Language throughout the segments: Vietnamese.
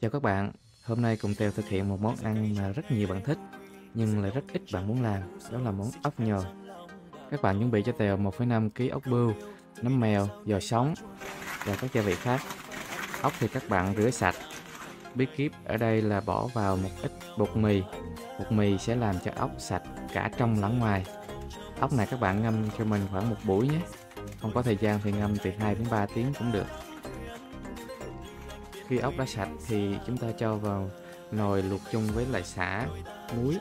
Chào các bạn, hôm nay cùng Tèo thực hiện một món ăn mà rất nhiều bạn thích nhưng lại rất ít bạn muốn làm, đó là món ốc nhồi. Các bạn chuẩn bị cho Tèo 1,5 kg ốc bươu, nấm mèo, giò sống và các gia vị khác. Ốc thì các bạn rửa sạch. Bí kíp ở đây là bỏ vào một ít bột mì. Bột mì sẽ làm cho ốc sạch cả trong lẫn ngoài. Ốc này các bạn ngâm cho mình khoảng một buổi nhé. Không có thời gian thì ngâm từ 2 đến 3 tiếng cũng được. Khi ốc đã sạch thì chúng ta cho vào nồi luộc chung với lại sả, muối.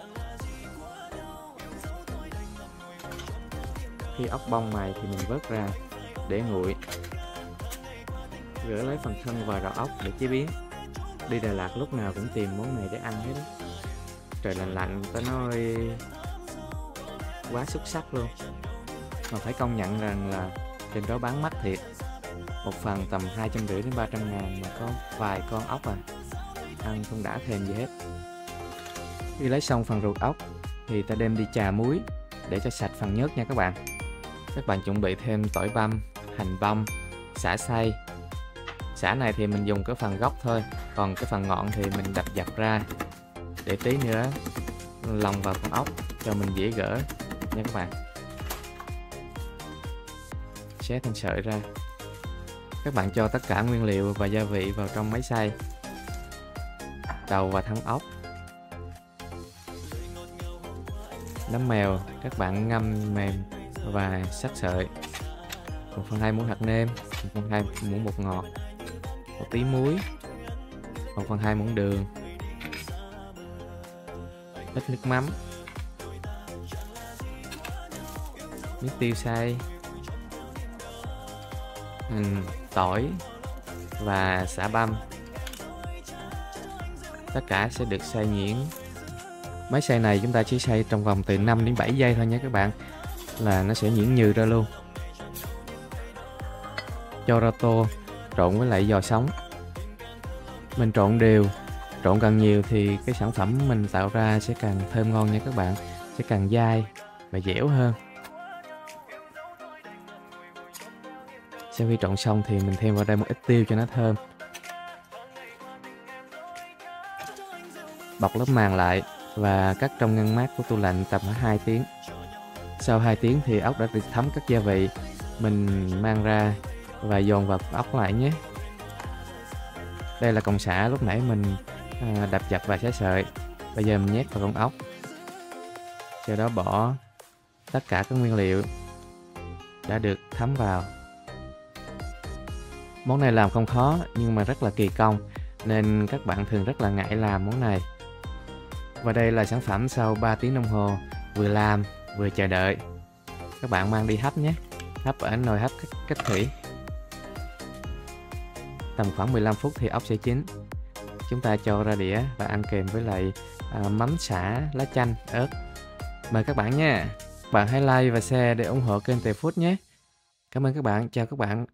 Khi ốc bong mài thì mình vớt ra để nguội. Rửa lấy phần thân và rau ốc để chế biến. Đi Đà Lạt lúc nào cũng tìm món này để ăn hết đó. Trời lạnh lạnh ta nói quá xuất sắc luôn. Mà phải công nhận rằng là trên đó bán mắc thiệt. Một phần tầm 250 đến 300 ngàn mà có vài con ốc à. Ăn không đã thèm gì hết. Khi lấy xong phần ruột ốc thì ta đem đi chà muối để cho sạch phần nhớt nha các bạn. Các bạn chuẩn bị thêm tỏi băm, hành băm, sả xay. Sả này thì mình dùng cái phần gốc thôi, còn cái phần ngọn thì mình đập dập ra để tí nữa lòng vào con ốc cho mình dễ gỡ nha các bạn. Xé thành sợi ra. Các bạn cho tất cả nguyên liệu và gia vị vào trong máy xay. Đầu và thân ốc. Nấm mèo các bạn ngâm mềm và sắc sợi. 1/2 muỗng hạt nêm, 1/2 muỗng bột ngọt, một tí muối, 1/2 muỗng đường, ít nước mắm, nước tiêu xay, tỏi và sả băm. Tất cả sẽ được xay nhuyễn. Máy xay này chúng ta chỉ xay trong vòng từ 5 đến 7 giây thôi nhé các bạn, là nó sẽ nhuyễn nhừ ra luôn. Cho ra tô trộn với lại giò sống. Mình trộn đều, trộn càng nhiều thì cái sản phẩm mình tạo ra sẽ càng thơm ngon nha các bạn, sẽ càng dai và dẻo hơn. Sau khi trộn xong thì mình thêm vào đây một ít tiêu cho nó thơm. Bọc lớp màng lại và cất trong ngăn mát của tủ lạnh tầm 2 tiếng. Sau 2 tiếng thì ốc đã được thấm các gia vị. Mình mang ra và dồn vào ốc lại nhé. Đây là cọng sả lúc nãy mình đập dập và xé sợi. Bây giờ mình nhét vào con ốc. Sau đó bỏ tất cả các nguyên liệu đã được thấm vào. Món này làm không khó nhưng mà rất là kỳ công, nên các bạn thường rất là ngại làm món này. Và đây là sản phẩm sau 3 tiếng đồng hồ, vừa làm vừa chờ đợi. Các bạn mang đi hấp nhé, hấp ở nồi hấp cách thủy. Tầm khoảng 15 phút thì ốc sẽ chín. Chúng ta cho ra đĩa và ăn kèm với lại mắm sả, lá chanh, ớt. Mời các bạn nha. Bạn hãy like và share để ủng hộ kênh Tèo Food nhé. Cảm ơn các bạn, chào các bạn.